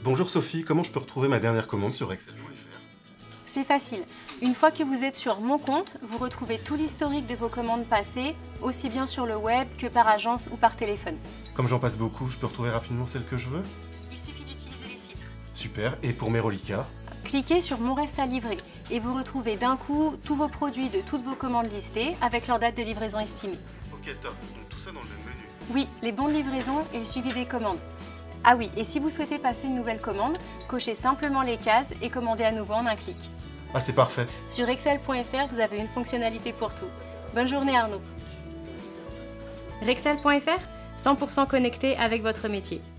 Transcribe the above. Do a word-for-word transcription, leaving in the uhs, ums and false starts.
Bonjour Sophie, comment je peux retrouver ma dernière commande sur Excel point F R? C'est facile. Une fois que vous êtes sur Mon compte, vous retrouvez tout l'historique de vos commandes passées, aussi bien sur le web que par agence ou par téléphone. Comme j'en passe beaucoup, je peux retrouver rapidement celle que je veux? Il suffit d'utiliser les filtres. Super, et pour mes reliquats? Cliquez sur Mon reste à livrer et vous retrouvez d'un coup tous vos produits de toutes vos commandes listées avec leur date de livraison estimée. Ok, top. Donc tout ça dans le même menu. Oui, les bons de livraison et le suivi des commandes. Ah oui, et si vous souhaitez passer une nouvelle commande, cochez simplement les cases et commandez à nouveau en un clic. Ah, c'est parfait. Sur Excel point F R, vous avez une fonctionnalité pour tout. Bonne journée Arnaud. Rexel point F R, cent pour cent connecté avec votre métier.